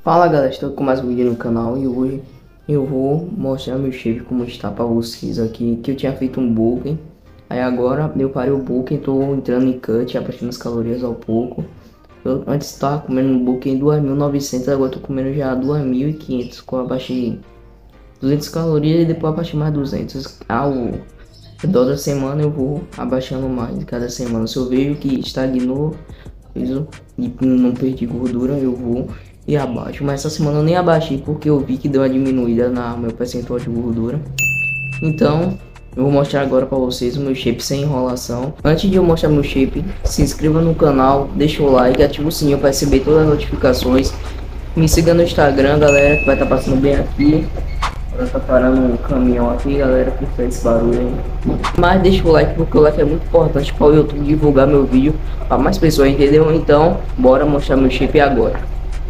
Fala galera, estou com mais um vídeo no canal e hoje eu vou mostrar meu shape como está para vocês aqui, que eu tinha feito um booking. Aí agora eu parei o booking, estou entrando em cut, abaixando as calorias ao pouco. Eu antes estava comendo no booking 2.900, agora estou comendo já 2.500, eu abaixei 200 calorias e depois abaixei mais 200. Ao redor da semana eu vou abaixando mais cada semana. Se eu vejo que estagnou e não perdi gordura, eu vou e abaixo. Mas essa semana eu nem abaixei porque eu vi que deu uma diminuída na meu percentual de gordura. Então eu vou mostrar agora para vocês o meu shape sem enrolação. Antes de eu mostrar meu shape, se inscreva no canal, deixa o like, ativa o sininho para receber todas as notificações. Me siga no Instagram, galera, que vai estar passando bem aqui. Agora tá parando um caminhão aqui, galera, que faz esse barulho aí. Mas deixa o like porque o like é muito importante para o YouTube divulgar meu vídeo para mais pessoas, entendeu? Então bora mostrar meu shape agora.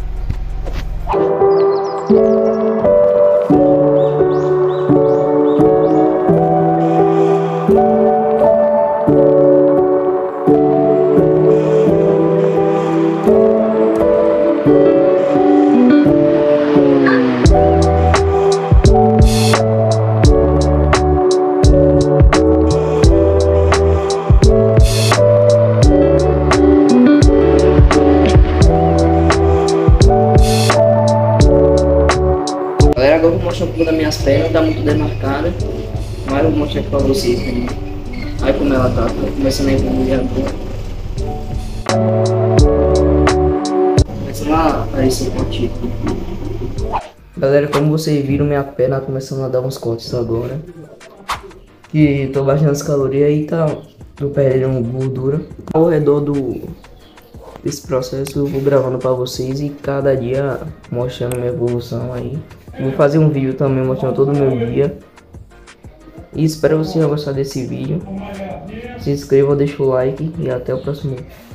Galera, agora eu vou mostrar um pouco das minhas pernas, tá muito demarcada, mas eu vou mostrar aqui pra vocês, né? Olha como ela tá começando a evoluir agora. Começando a aparecer corte. Galera, como vocês viram, minha perna tá começando a dar uns cortes agora. E tô baixando as calorias e tô perdendo gordura. Ao redor desse processo eu vou gravando pra vocês e cada dia mostrando minha evolução aí. Vou fazer um vídeo também mostrando todo o meu dia. E espero que vocês tenham gostado desse vídeo. Se inscreva, deixa o like e até o próximo vídeo.